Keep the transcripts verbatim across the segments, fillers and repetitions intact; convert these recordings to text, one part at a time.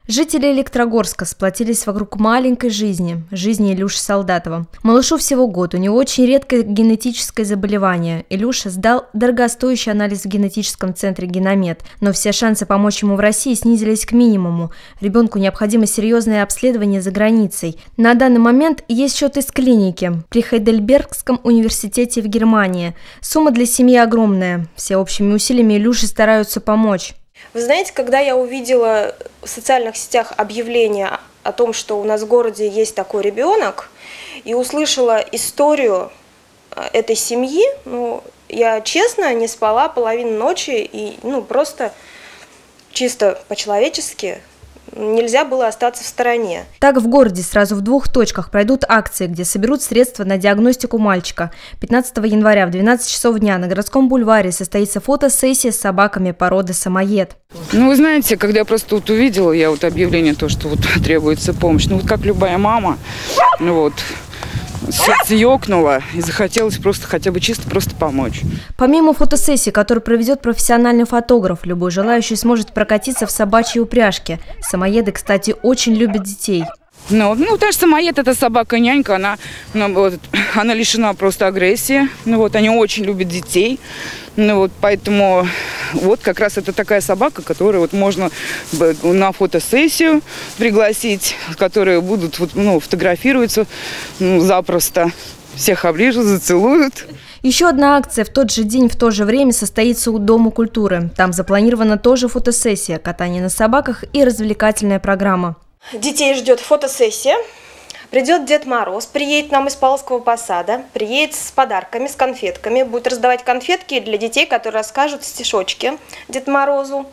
Жители Электрогорска сплотились вокруг маленькой жизни, жизни Илюши Солдатова. Малышу всего год, у него очень редкое генетическое заболевание. Илюша сдал дорогостоящий анализ в генетическом центре «Геномед», но все шансы помочь ему в России снизились к минимуму. Ребенку необходимо серьезное обследование за границей. На данный момент есть счет из клиники при Хайдельбергском университете в Германии. Сумма для семьи огромная. Все общими усилиями Илюши стараются помочь. Вы знаете, когда я увидела в социальных сетях объявление о том, что у нас в городе есть такой ребенок, и услышала историю этой семьи, ну, я честно не спала половину ночи, и ну, просто чисто по-человечески нельзя было остаться в стороне. Так в городе сразу в двух точках пройдут акции, где соберут средства на диагностику мальчика. пятнадцатого января в двенадцать часов дня на городском бульваре состоится фотосессия с собаками породы самоед. Ну, вы знаете, когда я просто вот увидела, я вот объявление, то, что вот требуется помощь, ну, вот как любая мама, ну, вот, сердце ёкнуло и захотелось просто хотя бы чисто просто помочь. Помимо фотосессии, которую проведет профессиональный фотограф, любой желающий сможет прокатиться в собачьей упряжке. Самоеды, кстати, очень любят детей. Ну, ну, потому что самоед – это собака-нянька, она, ну, вот, она лишена просто агрессии. Ну, вот, они очень любят детей. Ну, вот, поэтому вот как раз это такая собака, которую вот можно на фотосессию пригласить, которые будут вот, ну, фотографироваться ну, запросто. Всех оближут, зацелуют. Еще одна акция в тот же день, в то же время состоится у Дома культуры. Там запланирована тоже фотосессия, катание на собаках и развлекательная программа. Детей ждет фотосессия. Придет Дед Мороз, приедет нам из Павловского посада, приедет с подарками, с конфетками, будет раздавать конфетки для детей, которые расскажут стишочки Дед Морозу.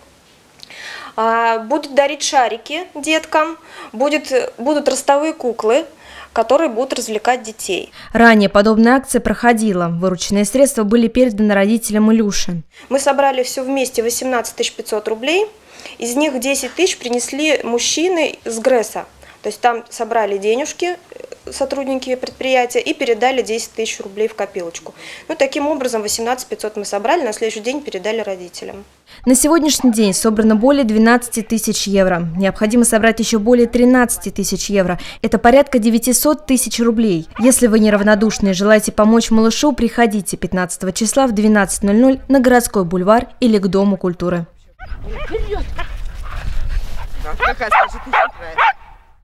Будет дарить шарики деткам, будет, будут ростовые куклы, которые будут развлекать детей. Ранее подобная акция проходила. Вырученные средства были переданы родителям Илюши. Мы собрали все вместе восемнадцать тысяч пятьсот рублей. Из них десять тысяч принесли мужчины с ГРЭСа. То есть там собрали денежки сотрудники предприятия и передали десять тысяч рублей в копилочку. Ну, таким образом восемнадцать тысяч пятьсот мы собрали, на следующий день передали родителям. На сегодняшний день собрано более двенадцати тысяч евро. Необходимо собрать еще более тринадцати тысяч евро. Это порядка девятисот тысяч рублей. Если вы неравнодушны и желаете помочь малышу, приходите пятнадцатого числа в двенадцать ноль ноль на городской бульвар или к Дому культуры. Какая, скажи, ты